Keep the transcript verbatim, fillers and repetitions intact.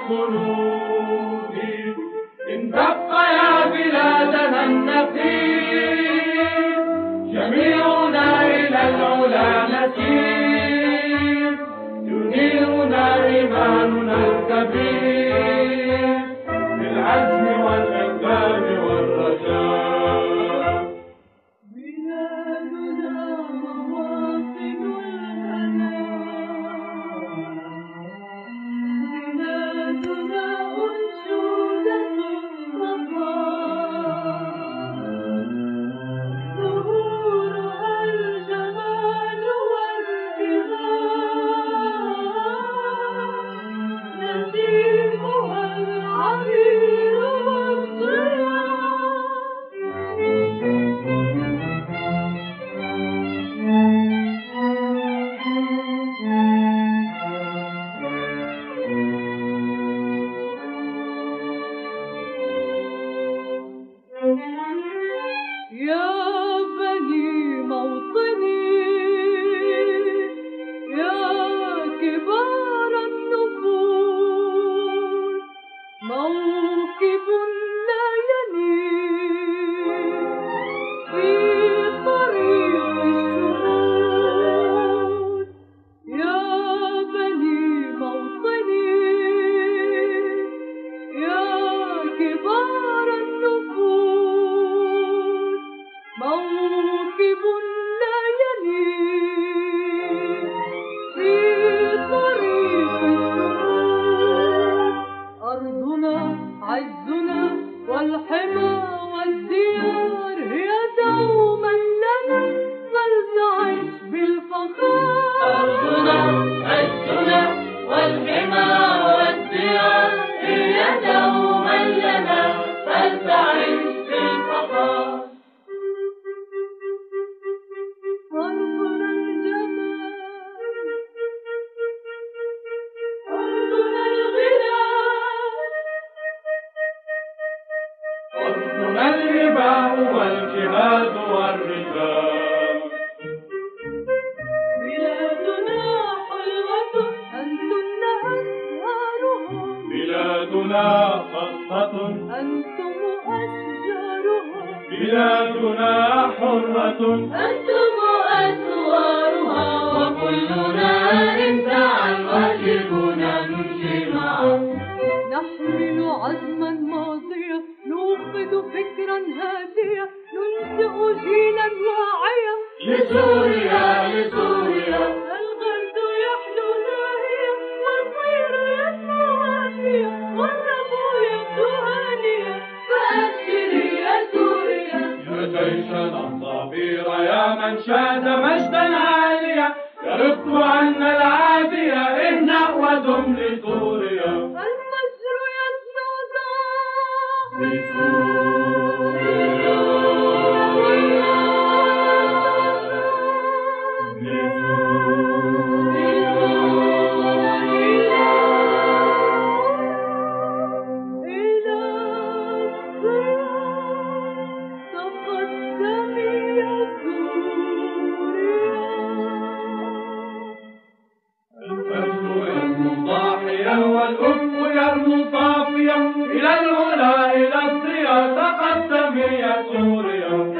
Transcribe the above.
الخلود إن تبقى يا بلادنا النفيس جميعنا إلى العلا نسير ينيرنا إيماننا الكبير بالعزم والإقدام والرجاء بلادنا مواطن الهناء بلادنا أنشودة الصفاء ظهورها الجمال والبهاء نسيمها العبير والضياء يا بني موطني يا كبار النفوس موكب لا يلين في طريق الشهود يا بني موطني يا كبار النفوس موكب لا يلين في طريق الشهود أرضنا عزنا والحمى والديار هي دوما لنا فلنعش بالفخار أرضنا عزنا والحمى والديار هي دوما لنا فلتعش بالفخار أرضنا الجمال أرضنا الغناء أرضنا الإباء والجهاد والرجال بلادنا حلوة أنتن أزهارها بلادنا خصبة أنتم أشجارها بلادنا حرة أنتم أسوارها وكلنا إن سعى الواجب نمشي معا نحمل عزما ماضيا نوقظ فكرا هاديا ننشئ جيلا واعيا لسوريا لسوريا الغرد يحلو ناهيا والطير يسمو هاديا والنبو يبدو هانيا فأبشري يا سوريا يا جيشنا الصبير يا من شاد مجدا عاليا يرد عنا العادية اهنأ ودم لسوريا المجر يسمع والأفق يرمو صافيا إلى العلا إلى الضياء تقدمي يا سوريا